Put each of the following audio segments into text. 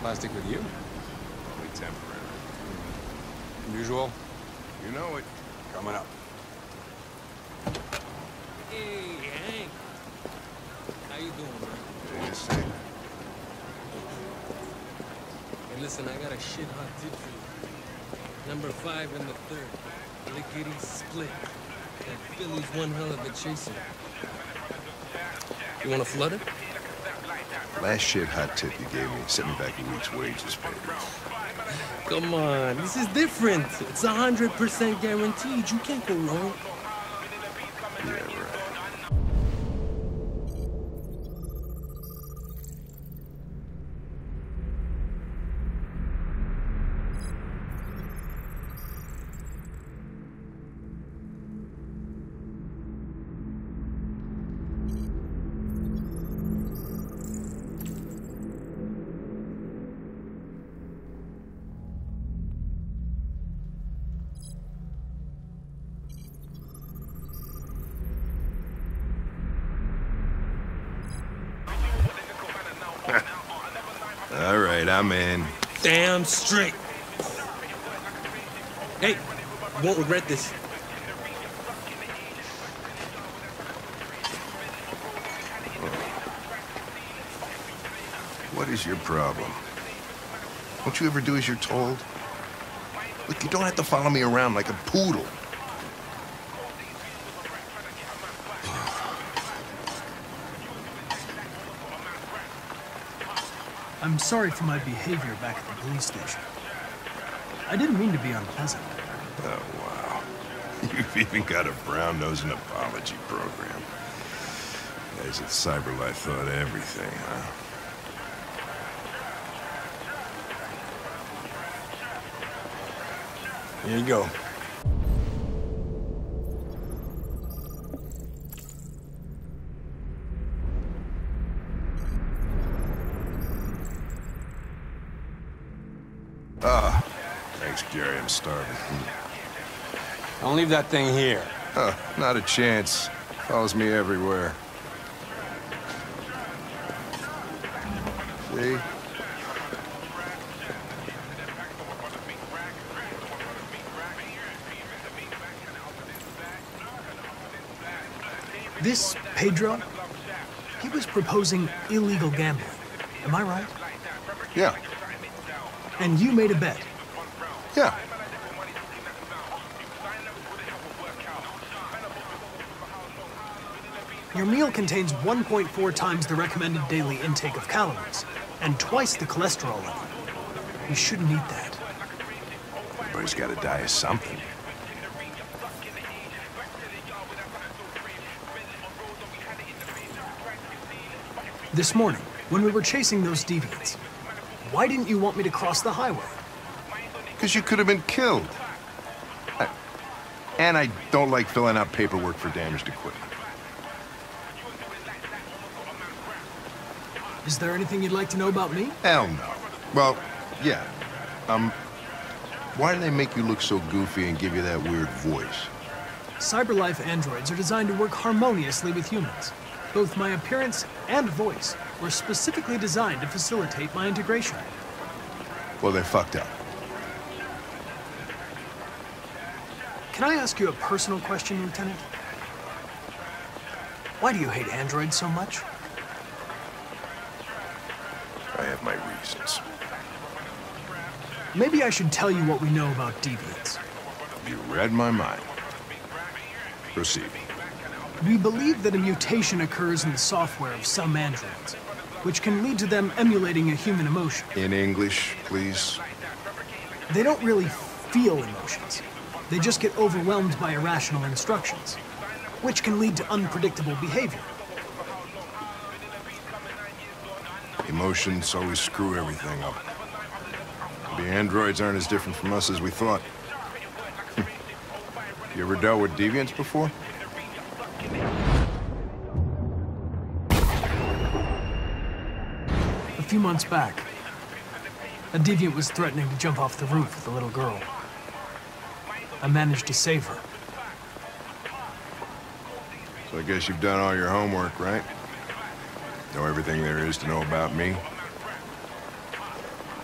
Plastic with you? Only temporary. Unusual? You know it. Coming up. Hey, Hank. How you doing, man? Hey, you say? Hey, listen, I got a shit-hot tip for you. Number 5 and the 3rd. Lickety split. That Philly's one hell of a chaser. You wanna flood it? Last shit hot tip you gave me sent me back a week's wages, baby. Come on, this is different. It's 100% guaranteed. You can't go wrong. Yeah, right. All right, I'm in. Damn straight. Hey, you won't regret this. What is your problem? Don't you ever do as you're told? Look, you don't have to follow me around like a poodle. I'm sorry for my behavior back at the police station. I didn't mean to be unpleasant. Oh, wow. You've even got a brown-nosing apology program. Guys at CyberLife thought everything, huh? Here you go. Ah, thanks, Gary. I'm starving. Don't leave that thing here. Huh, not a chance. Follows me everywhere. See? This Pedro, he was proposing illegal gambling. Am I right? Yeah. And you made a bet. Yeah. Your meal contains 1.4 times the recommended daily intake of calories, and twice the cholesterol level. You shouldn't eat that. Everybody's got to die of something. This morning, when we were chasing those deviants, why didn't you want me to cross the highway? Because you could have been killed. And I don't like filling out paperwork for damaged equipment. Is there anything you'd like to know about me? Hell no. Well, yeah. Why do they make you look so goofy and give you that weird voice? CyberLife androids are designed to work harmoniously with humans. Both my appearance and voice were specifically designed to facilitate my integration. Well, they fucked up. Can I ask you a personal question, Lieutenant? Why do you hate androids so much? I have my reasons. Maybe I should tell you what we know about deviants. You read my mind. Proceed. We believe that a mutation occurs in the software of some androids, which can lead to them emulating a human emotion. In English, please. They don't really feel emotions. They just get overwhelmed by irrational instructions, which can lead to unpredictable behavior. Emotions always screw everything up. The androids aren't as different from us as we thought. You ever dealt with deviants before? A few months back, a deviant was threatening to jump off the roof with a little girl. I managed to save her. So I guess you've done all your homework, right? Know everything there is to know about me?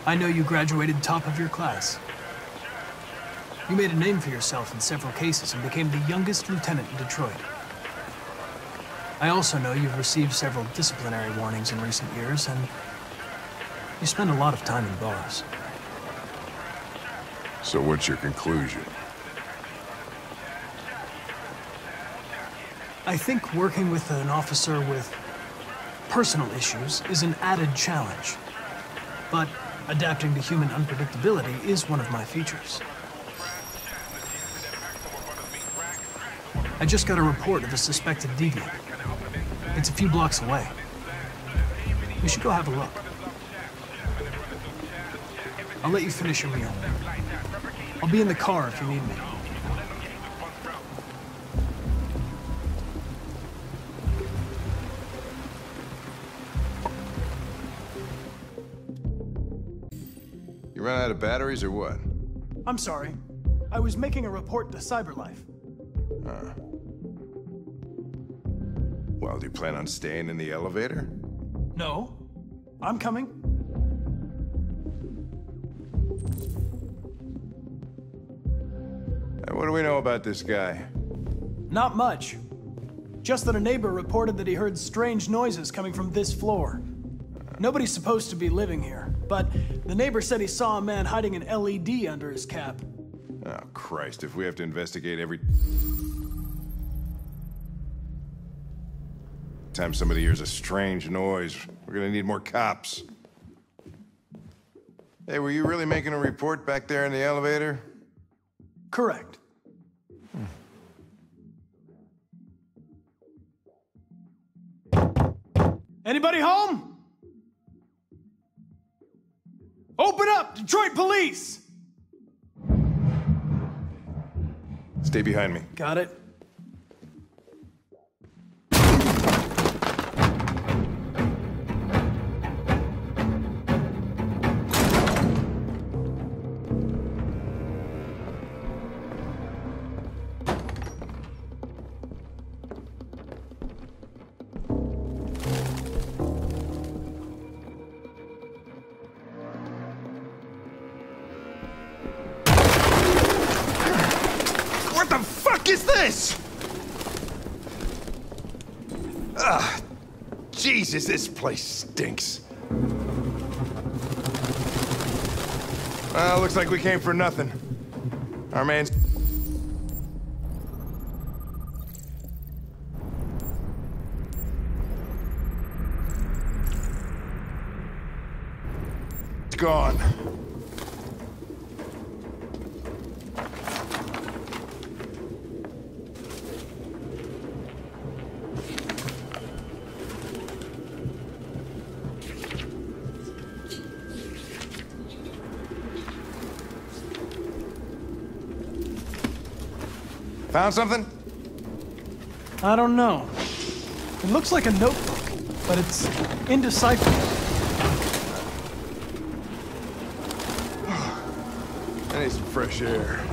I know you graduated top of your class. You made a name for yourself in several cases and became the youngest lieutenant in Detroit. I also know you've received several disciplinary warnings in recent years, and you spend a lot of time in bars. So what's your conclusion? I think working with an officer with personal issues is an added challenge. But adapting to human unpredictability is one of my features. I just got a report of a suspected deviant. It's a few blocks away. We should go have a look. I'll let you finish your meal. I'll be in the car if you need me. You ran out of batteries or what? I'm sorry. I was making a report to CyberLife. Well, do you plan on staying in the elevator? No. I'm coming. Hey, what do we know about this guy? Not much. Just that a neighbor reported that he heard strange noises coming from this floor. Nobody's supposed to be living here, but the neighbor said he saw a man hiding an LED under his cap. Oh, Christ, if we have to investigate every time somebody hears a strange noise, we're gonna need more cops. Hey, were you really making a report back there in the elevator? Correct. Anybody home? Open up, Detroit Police! Stay behind me. Got it. What the fuck is this? Jesus, this place stinks. Well, looks like we came for nothing. Our man's... It's gone. Found something? I don't know. It looks like a notebook, but it's indecipherable. I need some fresh air.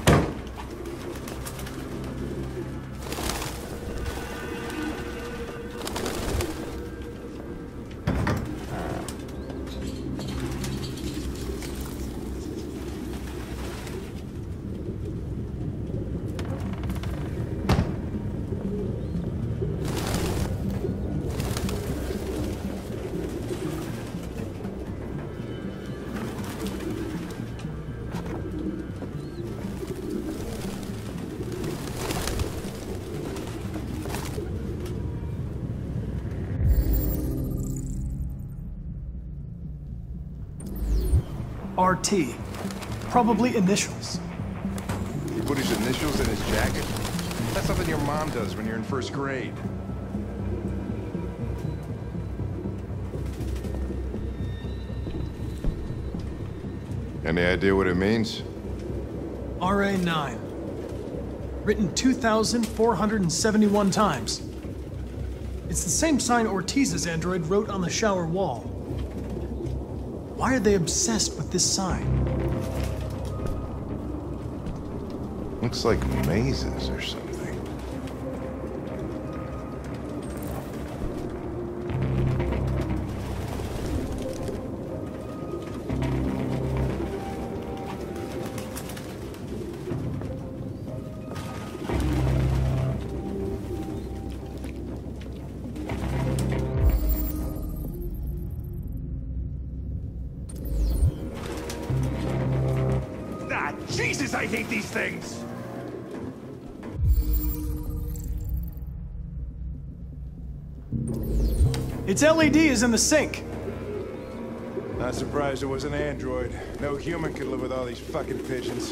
RT. Probably initials. He put his initials in his jacket? That's something your mom does when you're in first grade. Any idea what it means? RA9. Written 2,471 times. It's the same sign Ortiz's android wrote on the shower wall. Why are they obsessed with this sign? Looks like mazes or something. Jesus, I hate these things! Its LED is in the sink. Not surprised it was an android. No human could live with all these fucking pigeons.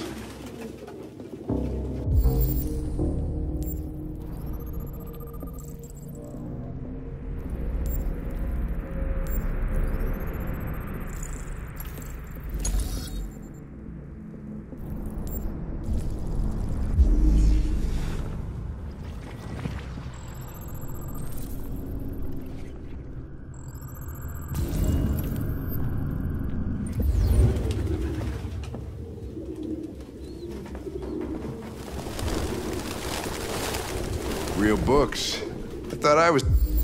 Real books. I thought I was...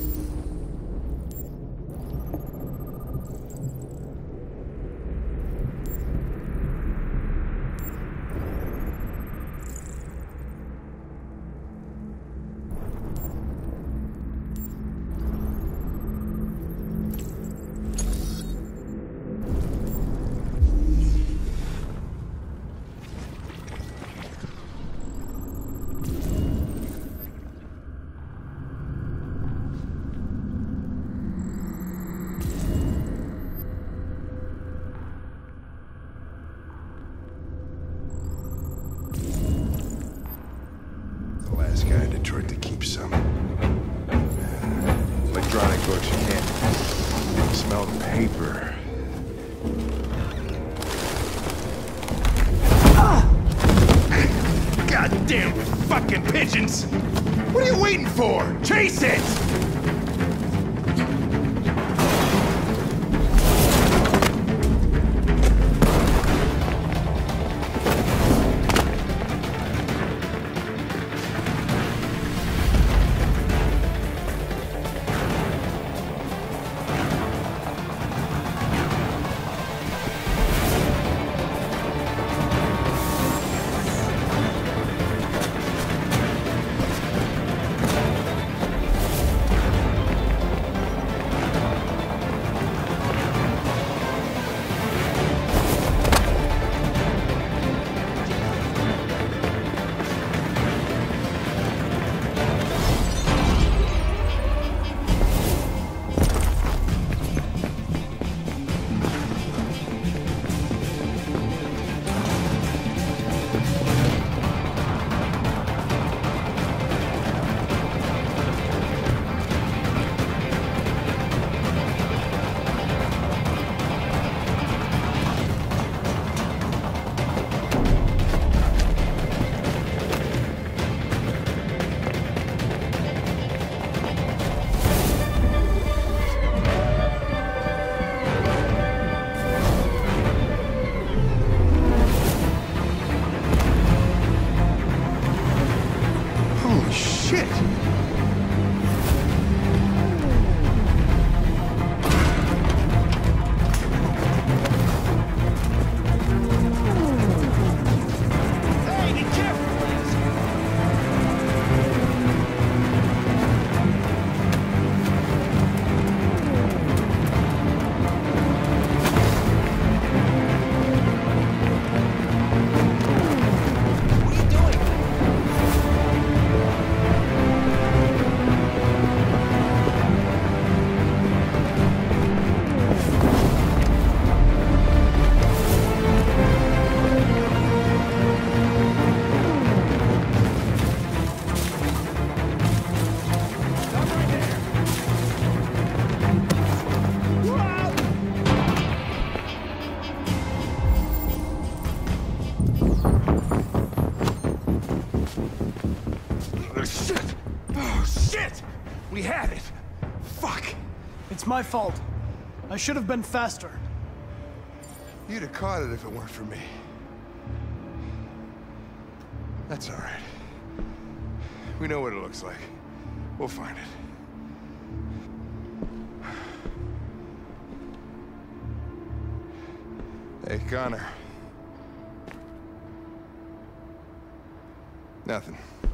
the last guy in Detroit to keep some. Electronic books, you can't smell the paper. Goddamn fucking pigeons! What are you waiting for? Chase it! Holy shit! Hey, be careful, please! What are you doing? Shit! Oh, shit! We had it! Fuck! It's my fault. I should have been faster. You'd have caught it if it weren't for me. That's all right. We know what it looks like. We'll find it. Hey, Connor. Nothing.